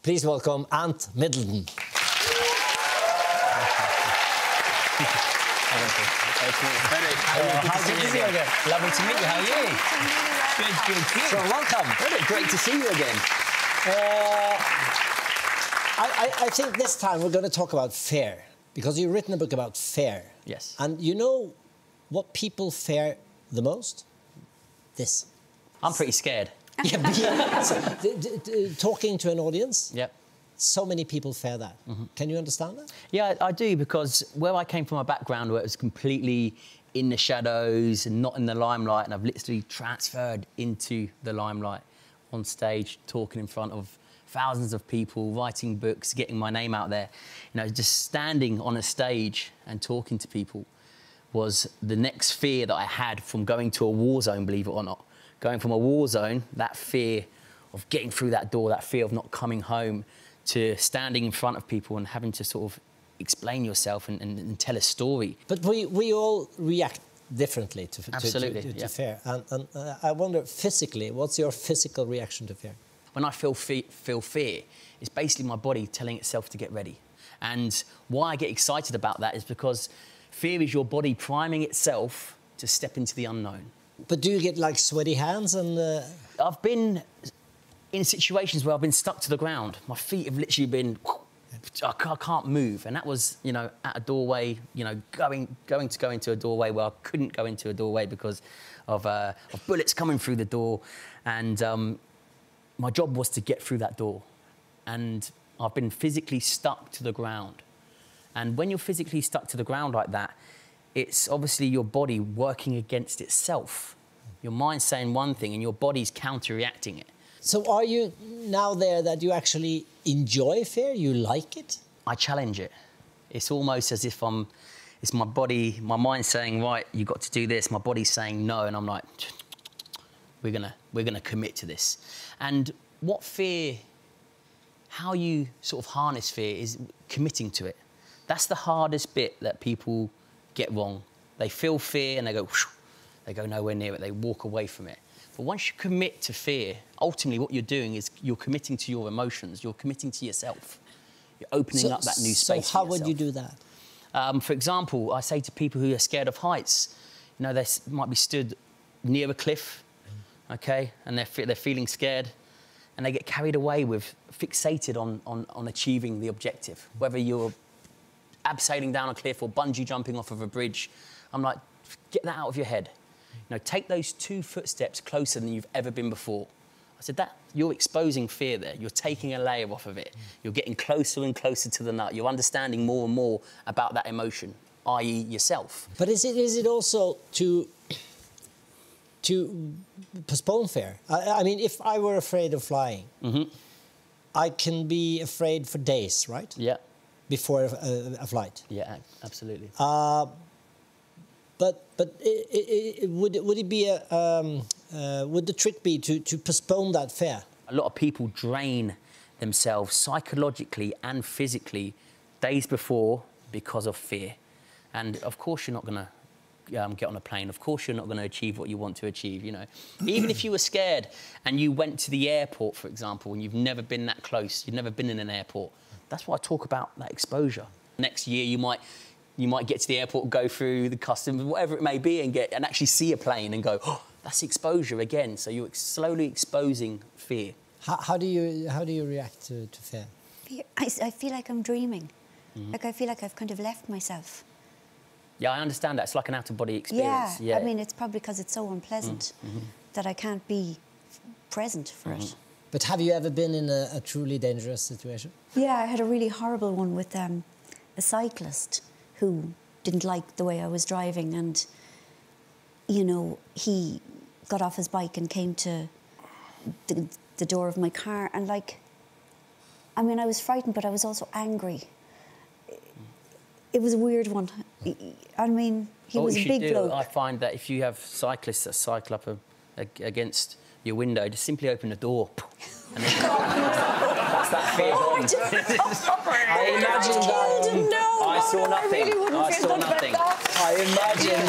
Please welcome Ant Middleton. How good to see you again. Lovely to meet you. How are you? Good. So welcome. Really great to see you again. I think this time we're going to talk about fear, because you've written a book about fear. Yes. And you know what people fear the most? This. I'm pretty scared. Yeah, so, talking to an audience. Yep. So many people fear that. Can you understand that? Yeah, I do, because where I came from a background where it was completely in the shadows and not in the limelight, and I've literally transferred into the limelight on stage, talking in front of thousands of people, writing books, getting my name out there. You know, just standing on a stage and talking to people was the next fear that I had from going to a war zone, believe it or not. Going from a war zone, that fear of getting through that door, that fear of not coming home, to standing in front of people and having to sort of explain yourself and tell a story. But we all react differently to fear. And I wonder, physically, what's your physical reaction to fear? When I feel fear, it's basically my body telling itself to get ready. And why I get excited about that is because fear is your body priming itself to step into the unknown. But do you get, like, sweaty hands and... I've been in situations where I've been stuck to the ground. My feet have literally been... I can't move. And that was, you know, at a doorway, you know, going to go into a doorway where I couldn't go into a doorway because of bullets coming through the door. And my job was to get through that door. And I've been physically stuck to the ground. And when you're physically stuck to the ground like that, it's obviously your body working against itself. Your mind's saying one thing and your body's counter-reacting it. So are you now there that you actually enjoy fear? You like it? I challenge it. It's almost as if it's my body, my mind's saying, right, you've got to do this. My body's saying no, and I'm like, we're gonna commit to this. And what fear, how you sort of harness fear is committing to it. That's the hardest bit that people get wrong. They feel fear and they go nowhere near it. They walk away from it. But once you commit to fear, ultimately what you're doing is you're committing to your emotions. You're committing to yourself. You're opening up that new space. So how would you do that? For example, I say to people who are scared of heights, you know, they might be stood near a cliff, okay, and they're feeling scared, and they get carried away with, fixated on achieving the objective. Whether you're abseiling down a cliff or bungee jumping off of a bridge, I'm like, get that out of your head. You know, take those 2 footsteps closer than you've ever been before. I said, you're exposing fear there. You're taking a layer off of it. You're getting closer and closer to the nut. You're understanding more and more about that emotion, i.e. yourself. But is it also to postpone fear? I mean, if I were afraid of flying, I can be afraid for days, right? Yeah. Before a flight. Yeah, absolutely. But would the trick be to postpone that fear? A lot of people drain themselves psychologically and physically days before because of fear. And of course you're not going to get on a plane. Of course you're not going to achieve what you want to achieve, you know. Even if you were scared and you went to the airport, for example, and you've never been that close, you've never been in an airport, that's why I talk about that exposure. Next year you might get to the airport, go through the customs, whatever it may be, and actually see a plane and go, oh, that's exposure again. So you're slowly exposing fear. How do you react to fear? I feel like I'm dreaming. Like I feel like I've kind of left myself. Yeah, I understand that. It's like an out-of-body experience. Yeah, I mean, it's probably because it's so unpleasant that I can't be present for it. But have you ever been in a truly dangerous situation? Yeah, I had a really horrible one with a cyclist who didn't like the way I was driving, and, you know, he got off his bike and came to the door of my car, and, like, I mean, I was frightened, but I was also angry. It was a weird one. I mean, he was a big bloke. I find that if you have cyclists that cycle up against your window, just simply open the door. And then that's that fear gone. I imagine that. No, I saw nothing. I saw nothing. I imagine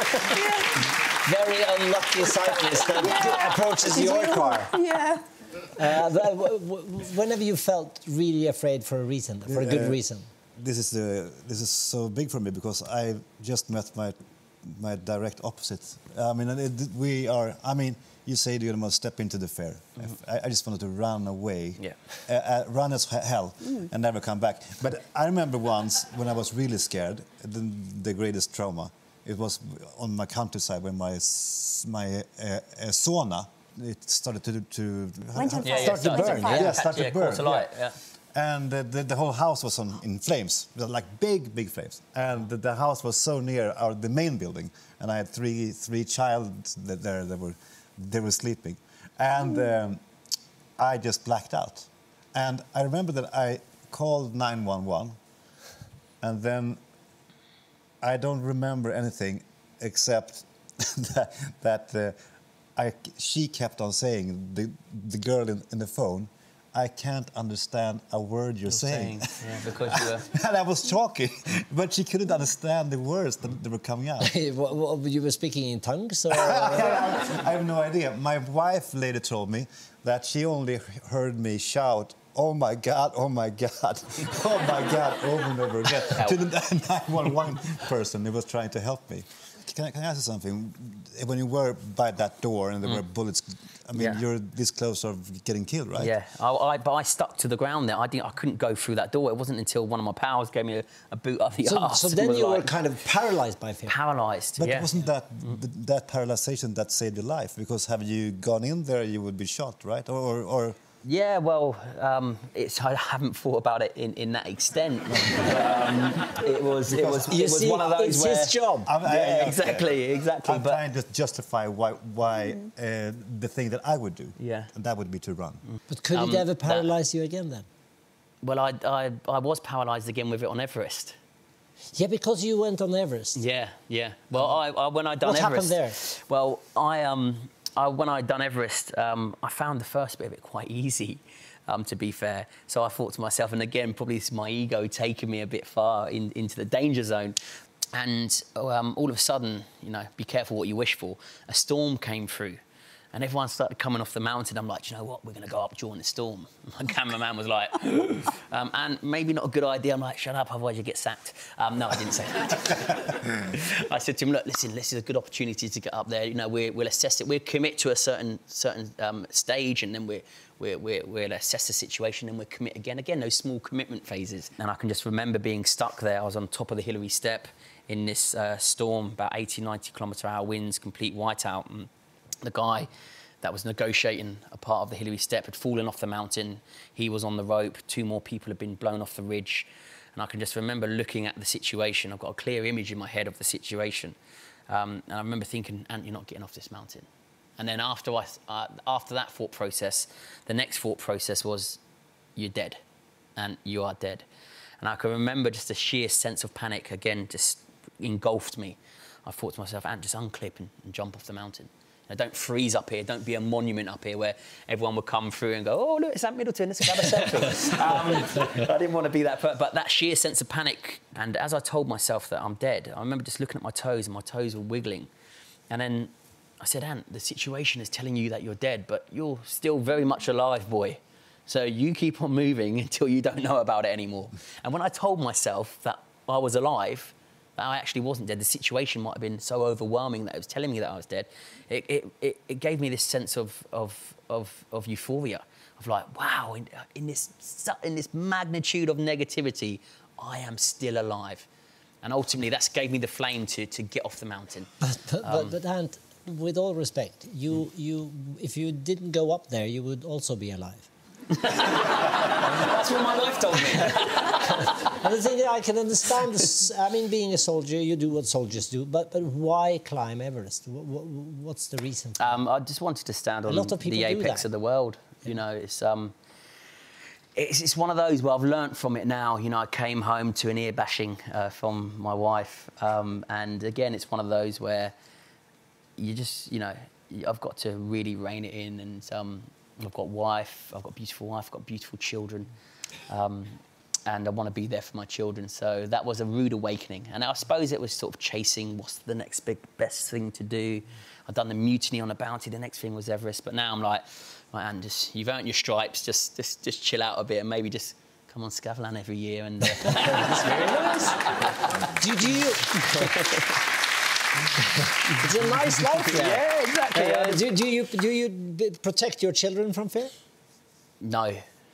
that very unlucky cyclist that approaches your car. Yeah. Whenever you felt really afraid for a reason, for a good reason. This is so big for me because I just met my direct opposite. I mean, we are. I mean, you say you must step into the fear. I just wanted to run away, run as hell, and never come back. But I remember once when I was really scared, the greatest trauma. It was on my countryside when my sauna it started to burn. Started to burn. And the whole house was in flames, like big flames. And the house was so near the main building, and I had three child there. They were sleeping, and I just blacked out. And I remember that I called 911, and then I don't remember anything except that she kept on saying, the girl in the phone, I can't understand a word you're saying. Yeah, because you were... And I was talking, but she couldn't understand the words that were coming out. You were speaking in tongues? Or? I have no idea. My wife later told me that she only heard me shout, "Oh my God, oh my God, oh my God," over and over again to the 911 person who was trying to help me. Can I ask you something? When you were by that door and there were bullets, I mean, you're this close of getting killed, right? Yeah, but I stuck to the ground there. I couldn't go through that door. It wasn't until one of my pals gave me a boot up the arse. So then you were kind of paralysed by fear? Paralysed, But wasn't that paralysation that saved your life? Because have you gone in there, you would be shot, right? Or Yeah, well, I haven't thought about it in that extent. It was one of those where... It's his job. Exactly. I'm trying to justify why the thing that I would do, and that would be to run. But could it ever paralyse you again then? Well, I was paralysed again with it on Everest. Yeah, because you went on Everest. Yeah. Well, when I'd done Everest... What happened there? Well, when I'd done Everest, I found the first bit of it quite easy, to be fair. So I thought to myself, and again, probably it's my ego taking me a bit far into the danger zone. And all of a sudden, be careful what you wish for, a storm came through. And everyone started coming off the mountain. I'm like, do you know what? We're going to go up during the storm. My cameraman was like, and maybe not a good idea. I'm like, shut up, otherwise you get sacked. No, I didn't say that. I said to him, look, listen, this is a good opportunity to get up there. We'll assess it. We'll commit to a certain stage, and then we'll assess the situation, and we'll commit again. Again, those small commitment phases. And I can just remember being stuck there. I was on top of the Hillary Step in this storm, about 80, 90 kilometre-hour winds, complete whiteout. And the guy that was negotiating a part of the Hillary Step had fallen off the mountain. He was on the rope. 2 more people had been blown off the ridge. And I can just remember looking at the situation. I've got a clear image in my head of the situation. And I remember thinking, Ant, you're not getting off this mountain. And then after that thought process, the next thought process was, you're dead. And you are dead. And I can remember just a sheer sense of panic, again, just engulfed me. I thought to myself, Ant, just unclip and jump off the mountain. Don't freeze up here. Don't be a monument up here where everyone would come through and go, oh, look, it's Ant Middleton. Let's grab a selfie. I didn't want to be that, but that sheer sense of panic. And as I told myself that I'm dead, I remember just looking at my toes, and my toes were wiggling. And then I said, Ant, the situation is telling you that you're dead, but you're still very much alive, boy. So you keep on moving until you don't know about it anymore. And when I told myself that I was alive, that I actually wasn't dead, the situation might have been so overwhelming that it was telling me that I was dead, it gave me this sense of euphoria, of like, wow, in this magnitude of negativity, I am still alive. And ultimately, that gave me the flame to get off the mountain. But Ant, with all respect, if you didn't go up there, you would also be alive. That's what my wife told me. And the thing is, I can understand this. I mean, being a soldier, you do what soldiers do, but why climb Everest? What's the reason? I just wanted to stand on the apex of the world. It's one of those where I've learnt from it now. I came home to an ear bashing from my wife, and again, it's one of those where you just, I've got to really rein it in, and I've got a beautiful wife, I've got beautiful children. and I want to be there for my children. So that was a rude awakening. And I suppose it was sort of chasing what's the next best thing to do. I'd done the Mutiny on a Bounty. The next thing was Everest. But now I'm like, right, and you've earned your stripes. Just chill out a bit and maybe just come on Skavlan every year. And that's very nice. Do you? It's a nice life. Yeah, exactly. Do you protect your children from fear? No.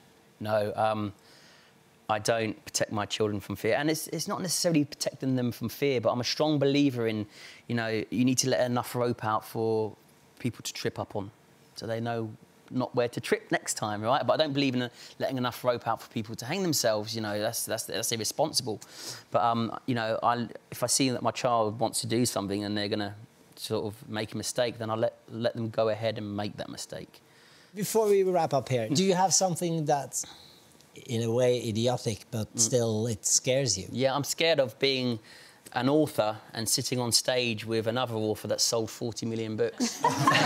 I don't protect my children from fear. And it's not necessarily protecting them from fear, but I'm a strong believer in, you know, you need to let enough rope out for people to trip up on, so they know not where to trip next time, right? But I don't believe in letting enough rope out for people to hang themselves. You know, that's irresponsible. But you know, if I see that my child wants to do something and they're going to sort of make a mistake, then I'll let them go ahead and make that mistake. Before we wrap up here, do you have something that's in a way idiotic, but still it scares you? Yeah, I'm scared of being an author and sitting on stage with another author that sold 40 million books.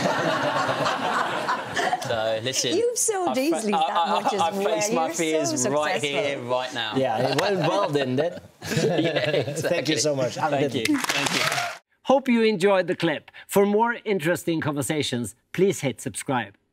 So, listen... You've sold easily that much as well. I face my fears so right here, right now. Yeah, well done, then. Yeah, exactly. Thank you so much. Thank you. Thank you. Hope you enjoyed the clip. For more interesting conversations, please hit subscribe.